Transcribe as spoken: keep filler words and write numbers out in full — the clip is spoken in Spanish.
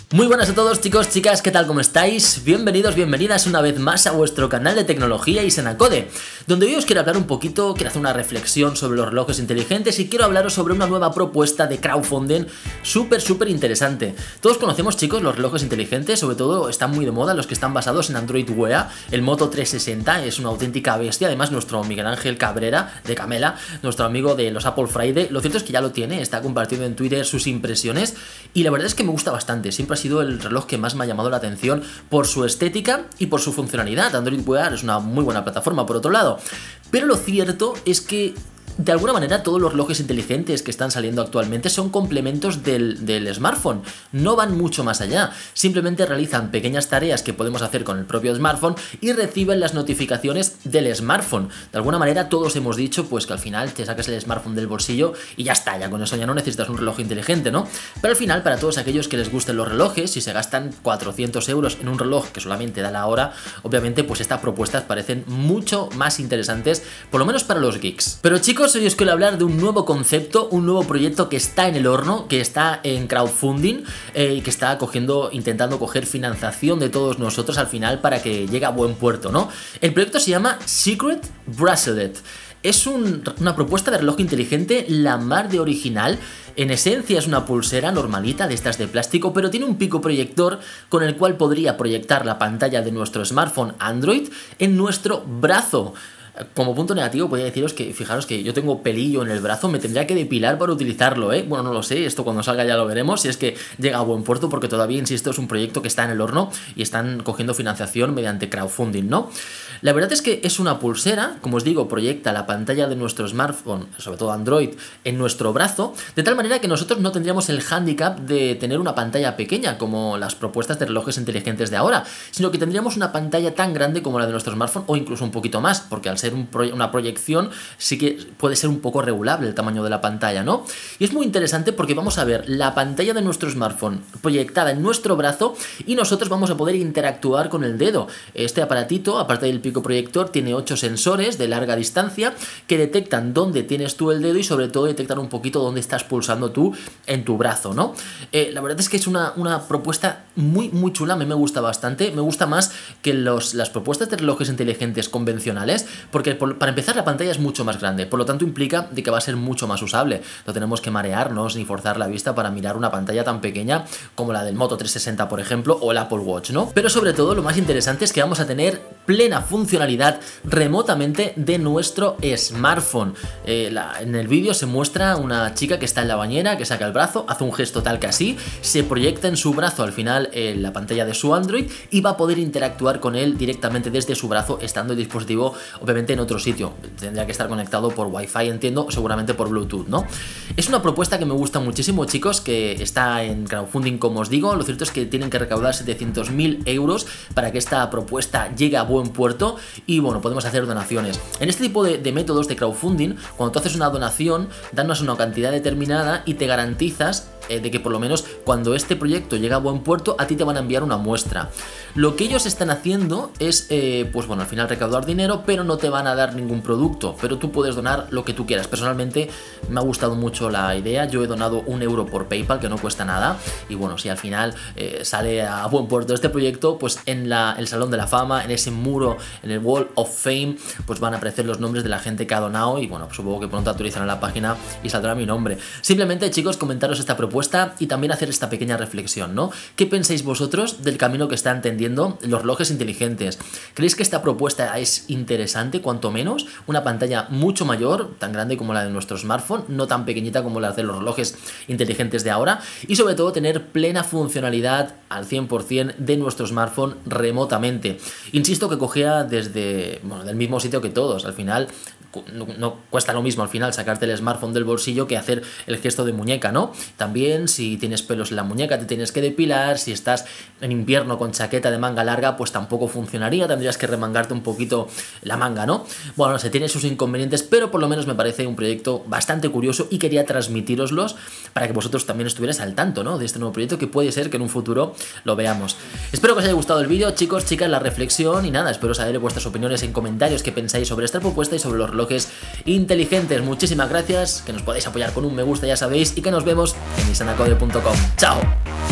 Muy buenas a todos, chicos, chicas, ¿qué tal? ¿Cómo estáis? Bienvenidos, bienvenidas una vez más a vuestro canal de tecnología y Senacode, donde hoy os quiero hablar un poquito, quiero hacer una reflexión sobre los relojes inteligentes y quiero hablaros sobre una nueva propuesta de crowdfunding súper, súper interesante. Todos conocemos, chicos, los relojes inteligentes, sobre todo están muy de moda los que están basados en Android Wear. El Moto trescientos sesenta es una auténtica bestia, además nuestro Miguel Ángel Cabrera de Camela, nuestro amigo de los Apple Friday, lo cierto es que ya lo tiene, está compartiendo en Twitter sus impresiones y la verdad es que me gusta bastante, siempre ha sido el reloj que más me ha llamado la atención por su estética y por su funcionalidad. Android Wear es una muy buena plataforma por otro lado, pero lo cierto es que de alguna manera todos los relojes inteligentes que están saliendo actualmente son complementos del, del smartphone, no van mucho más allá, simplemente realizan pequeñas tareas que podemos hacer con el propio smartphone y reciben las notificaciones del smartphone. De alguna manera todos hemos dicho pues que al final te sacas el smartphone del bolsillo y ya está, ya con eso ya no necesitas un reloj inteligente, ¿no? Pero al final para todos aquellos que les gusten los relojes, si se gastan cuatrocientos euros en un reloj que solamente da la hora, obviamente pues estas propuestas parecen mucho más interesantes, por lo menos para los geeks. Pero chicos, hoy os quiero hablar de un nuevo concepto, un nuevo proyecto que está en el horno, que está en crowdfunding eh, y que está cogiendo, intentando coger financiación de todos nosotros al final para que llegue a buen puerto, ¿no? El proyecto se llama Secret Bracelet. Es un, una propuesta de reloj inteligente la mar de original. En esencia es una pulsera normalita de estas de plástico, pero tiene un pico proyector con el cual podría proyectar la pantalla de nuestro smartphone Android en nuestro brazo. Como punto negativo podría deciros que, fijaros que yo tengo pelillo en el brazo, me tendría que depilar para utilizarlo, ¿eh? Bueno, no lo sé, esto cuando salga ya lo veremos, si es que llega a buen puerto, porque todavía, insisto, es un proyecto que está en el horno y están cogiendo financiación mediante crowdfunding, ¿no? La verdad es que es una pulsera, como os digo, proyecta la pantalla de nuestro smartphone, sobre todo Android, en nuestro brazo, de tal manera que nosotros no tendríamos el hándicap de tener una pantalla pequeña, como las propuestas de relojes inteligentes de ahora, sino que tendríamos una pantalla tan grande como la de nuestro smartphone, o incluso un poquito más, porque al ser Un proye una proyección sí que puede ser un poco regulable el tamaño de la pantalla, ¿no? Y es muy interesante porque vamos a ver la pantalla de nuestro smartphone proyectada en nuestro brazo y nosotros vamos a poder interactuar con el dedo. Este aparatito, aparte del pico proyector, tiene ocho sensores de larga distancia que detectan dónde tienes tú el dedo y sobre todo detectan un poquito dónde estás pulsando tú en tu brazo, ¿no? Eh, la verdad es que es una, una propuesta muy muy chula, a mí me gusta bastante, me gusta más que los, las propuestas de relojes inteligentes convencionales, porque por, para empezar la pantalla es mucho más grande, por lo tanto implica de que va a ser mucho más usable, no tenemos que marearnos ni forzar la vista para mirar una pantalla tan pequeña como la del Moto trescientos sesenta, por ejemplo, o el Apple Watch, ¿no? Pero sobre todo lo más interesante es que vamos a tener plena funcionalidad remotamente de nuestro smartphone. Eh, la, en el vídeo se muestra una chica que está en la bañera, que saca el brazo, hace un gesto tal que así, se proyecta en su brazo al final eh, la pantalla de su Android y va a poder interactuar con él directamente desde su brazo, estando el dispositivo obviamente en otro sitio. Tendría que estar conectado por Wi-Fi, entiendo, seguramente por Bluetooth, ¿no? Es una propuesta que me gusta muchísimo, chicos, que está en crowdfunding, como os digo. Lo cierto es que tienen que recaudar setecientos mil euros para que esta propuesta llegue a buen puerto y, bueno, podemos hacer donaciones. En este tipo de, de métodos de crowdfunding, cuando tú haces una donación, danos una cantidad determinada y te garantizas eh, de que por lo menos cuando este proyecto llega a buen puerto, a ti te van a enviar una muestra. Lo que ellos están haciendo es, eh, pues bueno, al final recaudar dinero, pero no te van a dar ningún producto, pero tú puedes donar lo que tú quieras. Personalmente me ha gustado mucho la idea, yo he donado un euro por PayPal, que no cuesta nada, y bueno, si al final eh, sale a buen puerto este proyecto, pues en la, el Salón de la Fama, en ese muro, en el Wall of Fame, pues van a aparecer los nombres de la gente que ha donado y bueno, pues supongo que pronto actualizarán la página y saldrá mi nombre. Simplemente, chicos, comentaros esta propuesta y también hacer esta pequeña reflexión, ¿no? ¿Qué pensáis vosotros del camino que están tendiendo los relojes inteligentes? ¿Creéis que esta propuesta es interesante, cuanto menos? Una pantalla mucho mayor, tan grande como la de nuestro smartphone, no tan pequeñita como la de los relojes inteligentes de ahora, y sobre todo tener plena funcionalidad al cien por cien de nuestro smartphone remotamente. Insisto que cogea desde, bueno, del mismo sitio que todos, al final no, no cuesta lo mismo al final sacarte el smartphone del bolsillo que hacer el gesto de muñeca, ¿no? También si tienes pelos en la muñeca te tienes que depilar, si estás en invierno con chaqueta de manga larga pues tampoco funcionaría, tendrías que remangarte un poquito la manga, ¿no? Bueno, no sé, tiene sus inconvenientes, pero por lo menos me parece un proyecto bastante curioso y quería transmitiroslos para que vosotros también estuvierais al tanto, ¿no? De este nuevo proyecto que puede ser que en un futuro lo veamos. Espero que os haya gustado el vídeo, chicos, chicas, la reflexión y nada, espero saber vuestras opiniones en comentarios, qué pensáis sobre esta propuesta y sobre los relojes inteligentes. Muchísimas gracias, que nos podéis apoyar con un me gusta, ya sabéis, y que nos vemos en mi senacode punto com. ¡Chao!